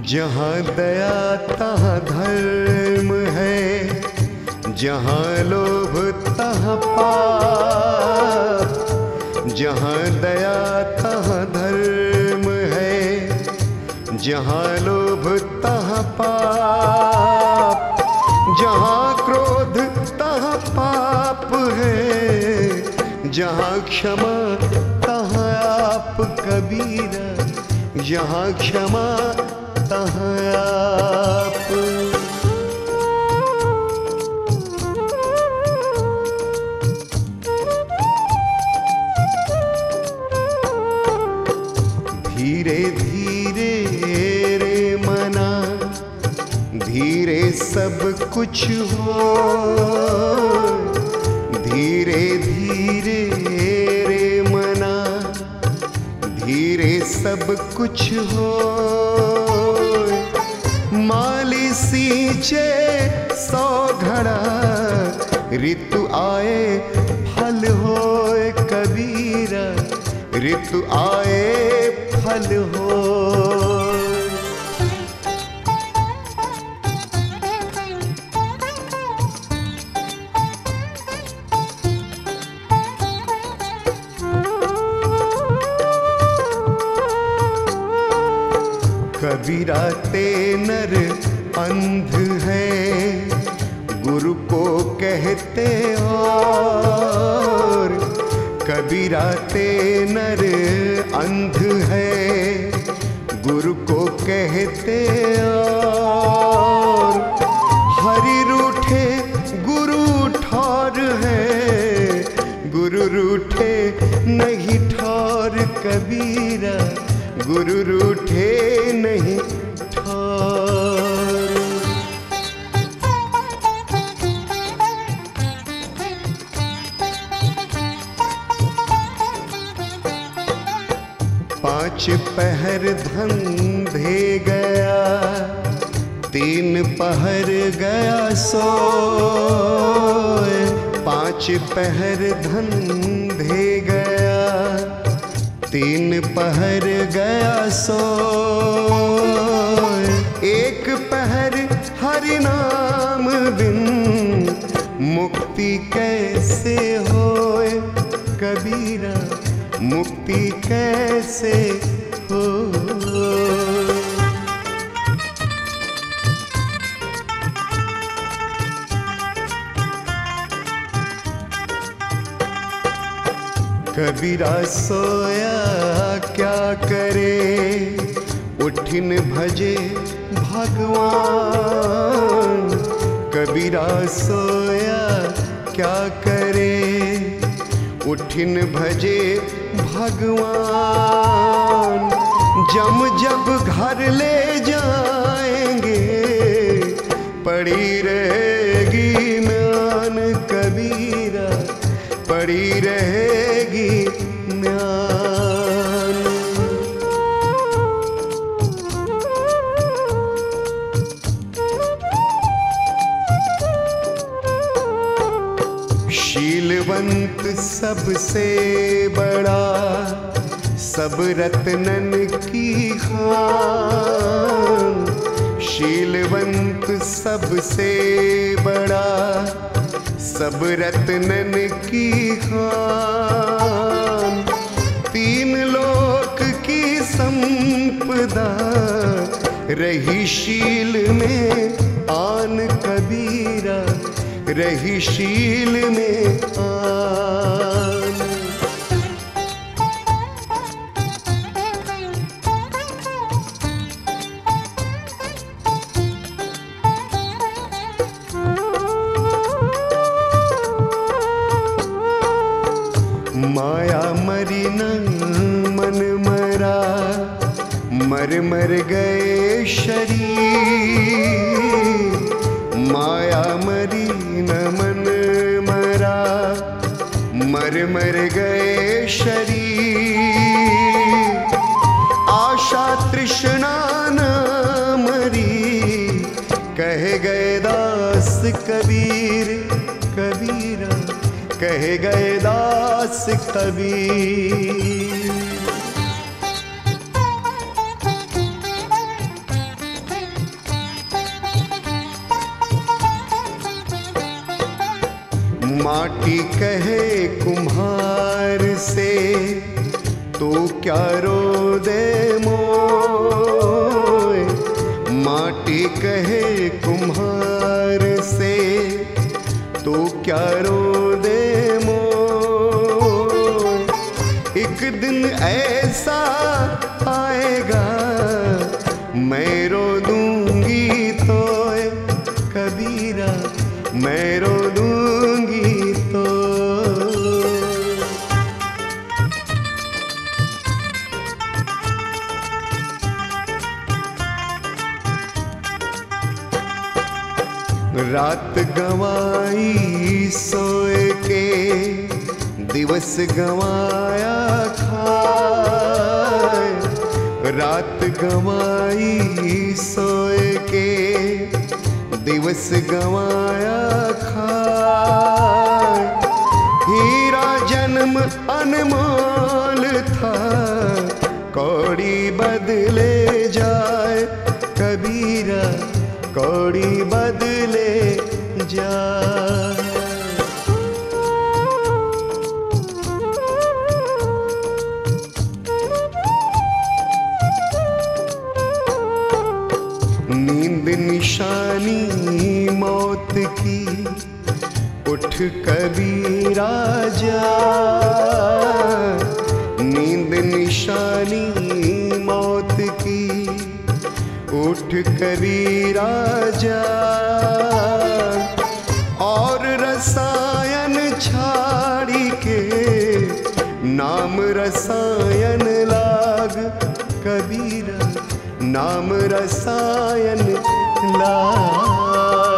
जहाँ दया तहाँ धर्म है, जहाँ लोभ तहाँ पाप। जहाँ दया तहाँ धर्म है, जहाँ लोभ तहाँ पाप। जहाँ क्रोध तहाँ पाप है, जहाँ क्षमा तहाँ आप कबीरा। जहाँ क्षमा तहाँ आप। धीरे धीरे रे मना, धीरे सब कुछ हो। धीरे धीरे रे मना, धीरे सब कुछ हो। माली सींचे 100 घड़ा, ऋतु आए फल होए कबीरा। ऋतु आए फल हो। कबीरा ते नर अंध है, गुरु को कहते और। कबीरा ते नर अंध है, गुरु को कहते और। हरि रूठे गुरु ठौर है, गुरु रूठे नहीं ठौर कबीरा। गुरु रूठे नहीं ठौर। पाँच पहर धंधे गया, 3 पहर गया सोए। 5 पहर धंधे गया, 3 पहर गया सोए। 1 पहर हरि नाम बिन, मुक्ति कैसे होए कबीरा। मुक्ति कैसे हो। कबीरा सोया क्या करे, उठिन भजे भगवान। कबीरा सोया क्या करे, उठिन भजे भगवान। जम जब घर ले जाएंगे, पड़ी रहेगी म्यान कबीरा। पड़ी रहेगी म्यान। शीलवंत सबसे बड़ा, सब रत्नन की खान। शीलवंत सबसे बड़ा, सब रत्नन की खान। 3 लोक की संपदा, रही शील में आन कबीरा। रही शील में आन। माया मरी न मन मरा, मर मर गए शरीर। माया मरी न मन मरा, मर मर गए शरीर। आशा तृष्णा न मरी, कह गए दास कबीर। कबीरा कह गए दास कबीर। माटी कहे कुम्हार से, तू क्या रो दे मोय। माटी कहे कुम्हार से, तू क्या रो दे मोय। एक दिन ऐसा आएगा मैं रो दूंगी तो कबीरा, मैं रो दूंगी तो। रात गंवाई सोए के, दिवस गंवाया खाए। रात गंवाई सोए के, दिवस गंवाया खाए। हीरा जन्म अनमोल था, कौड़ी बदले जाए कबीरा, कौड़ी बदले जाए। नींद निशानी मौत की, उठ कबीरा जा। नींद निशानी मौत की, उठ कबीरा जा। और रसायन छाड़ी के, नाम रसायन लाग कबीरा, नाम रसायन लाग।